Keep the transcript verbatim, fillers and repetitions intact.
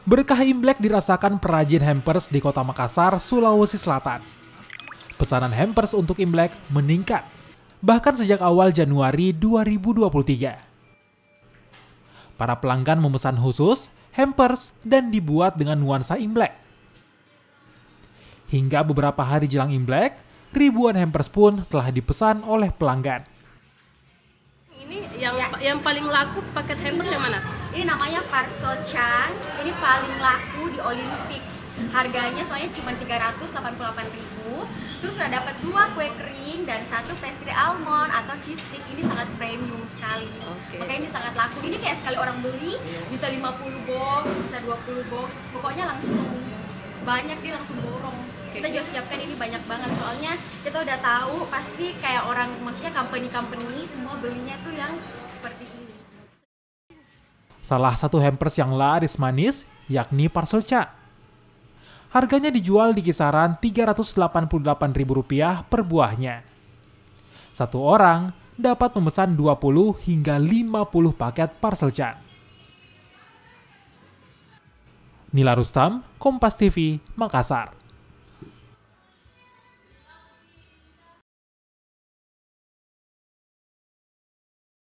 Berkah Imlek dirasakan perajin hampers di Kota Makassar, Sulawesi Selatan. Pesanan hampers untuk Imlek meningkat, bahkan sejak awal Januari dua ribu dua puluh tiga. Para pelanggan memesan khusus hampers dan dibuat dengan nuansa Imlek. Hingga beberapa hari jelang Imlek, ribuan hampers pun telah dipesan oleh pelanggan. Ini yang ya. yang paling laku paket hampers yang mana? Ini namanya Parcel Chan. Ini paling laku di Olimpik. Harganya soalnya cuma tiga ratus delapan puluh delapan ribu. Terus udah dapat dua kue kering dan satu pastry almond atau cheese stick. Ini sangat premium sekali. Okay. Makanya ini sangat laku. Ini kayak sekali orang beli bisa lima puluh box, bisa dua puluh box. Pokoknya langsung banyak, dia langsung borong. Kita juga siapkan ini banyak banget, soalnya kita udah tahu pasti kayak orang, maksudnya company-company semua belinya tuh yang seperti ini. Salah satu hampers yang laris manis yakni Parcel Cha. Harganya dijual di kisaran tiga ratus delapan puluh delapan ribu rupiah per buahnya. Satu orang dapat memesan dua puluh hingga lima puluh paket Parcel Cha. Nila Rustam, Kompas T V, Makassar.